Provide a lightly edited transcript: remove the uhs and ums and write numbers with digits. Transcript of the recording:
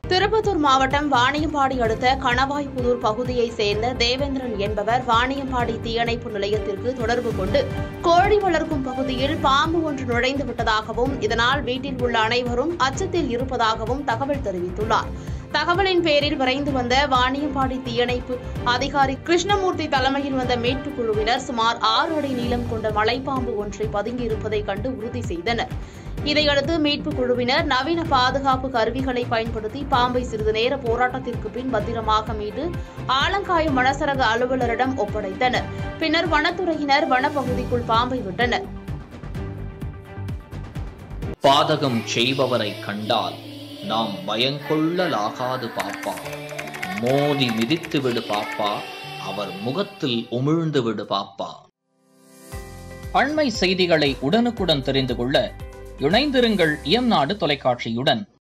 திருப்பத்தூர் மாவட்டம் வாணியம்பாடி அடுத்த கணவாய்புதூர் பகுதியைச் சேர்ந்த தேவேந்திரன் என்பவர் வாணியம்பாடி தீயணைப்பு நிலையத்திற்கு தொடர்பு கொண்டு கோழி வளர்க்கும் பகுதியில் பாம்பு ஒன்று நுழைந்து விட்டதாகவும் இதனால் வீட்டில் உள்ள அனைவரும் அச்சத்தில் இருப்பதாகவும் தகவல் தெரிவித்துள்ளார். தகவலின் பேரில் விரைந்து வந்த வாணியம்பாடி தீயணைப்பு அதிகாரி கிருஷ்ணமூர்த்தி தலைமையில் வந்த மீட்புக் குழுவினர் சுமார் 6 அடி நீளம் கொண்ட மலைப்பாம்பு ஒன்றை பதுங்கியிருப்பதைக் கண்டு உறுதி செய்தனர். இதையடுத்து மீட்புக் குழுவினர் நவீன பாதுகாப்பு கருவிகளை பயன்படுத்தி பாம்பை சிறிது நேர போராட்டத்திற்கு பின் பத்திரமாக மீட்டு ஆலங்காயம் வனச்சரக அலுவலரிடம் ஒப்படைத்தனர். பின்னர் வனத்துறையினர் வனப்பகுதிக்குள் பாம்பை விட்டனர். பாதகம் செய்பவரை கண்டால் நாம் பயங்கொள்ளலாகாது பாப்பா, மோதி மிதித்து விடு பாப்பா, அவர் முகத்தில் உமிழ்ந்து விடு பாப்பா. அண்மை செய்திகளை உடனுக்குடன் தெரிந்து கொள்ள இணைந்திருங்கள் NADU தொலைக்காட்சியுடன்.